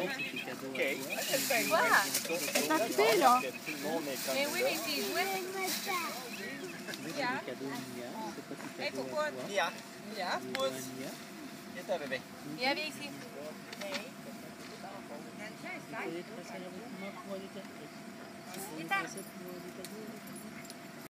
Quoi? C'est occupé, là. Mais oui, mais c'est joué. Mia. Hey, pourquoi? Mia. Mia, pousse. Viens, bébé. Mia, viens ici. Vous allez très sérieusement pour aller